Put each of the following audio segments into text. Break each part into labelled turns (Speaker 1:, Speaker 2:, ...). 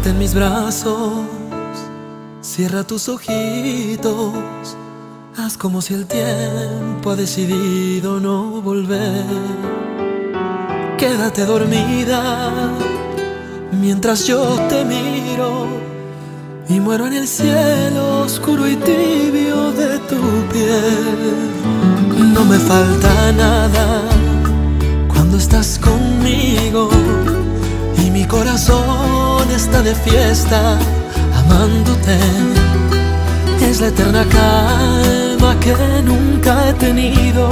Speaker 1: Quédate en mis brazos, cierra tus ojitos, haz como si el tiempo ha decidido no volver. Quédate dormida mientras yo te miro y muero en el cielo oscuro y tibio de tu piel. No me falta nada cuando estás conmigo y mi corazón está de fiesta amándote. Es la eterna calma que nunca he tenido,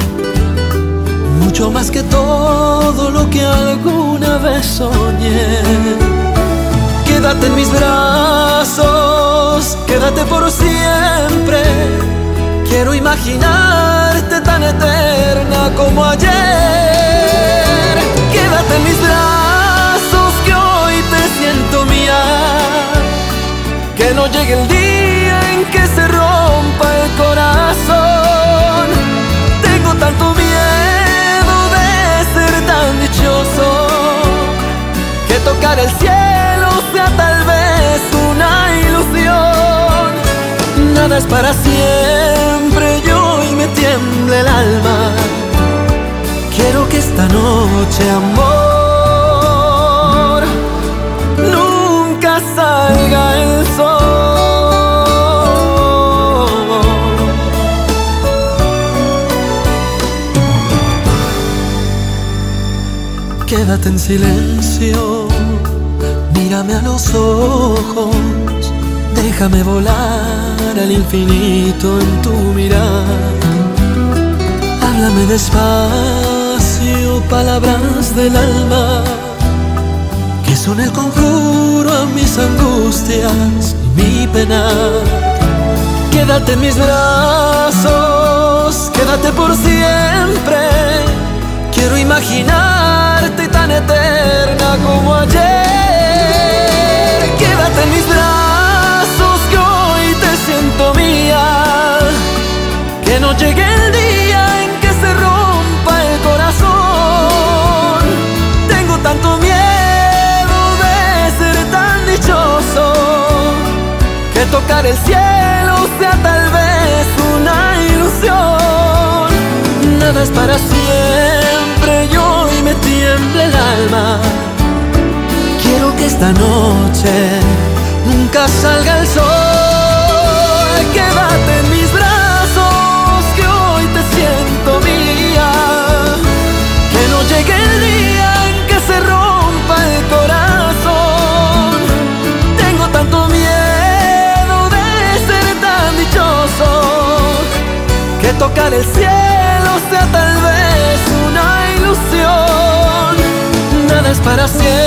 Speaker 1: mucho más que todo lo que alguna vez soñé. Quédate en mis brazos, quédate por siempre. Quiero imaginarte tan eterna como ayer. Quédate en mis brazos, que hoy te siento mía. Que no llegue el día en que se rompa el corazón. Tengo tanto miedo de ser tan dichoso, que tocar el cielo sea tal vez una ilusión. Nada es para siempre y hoy me tiembla el alma. Quiero que esta noche, amor, nunca salga el sol. Quédate en silencio, mírame a los ojos, déjame volar al infinito en tu mirar. Háblame despacio, palabras del alma, que son el conjuro a mis angustias y mi pena. Quédate en mis brazos, quédate por siempre. Quiero imaginarte tan eterna como ayer. Quédate en mis brazos, que hoy te siento mía. Que no llegue el día en que se rompa el corazón. Tengo tanto miedo de ser tan dichoso, que tocar el cielo sea tal vez una ilusión. Nada es para siempre y hoy me tiembla el alma. Quiero que esta noche nunca salga el sol. Quédate en mis brazos, que hoy te siento mía. Que no llegue el día en que se rompa el corazón. Tengo tanto miedo de ser tan dichoso, que tocar el cielo sea tal vez una ilusión. Nada es para siempre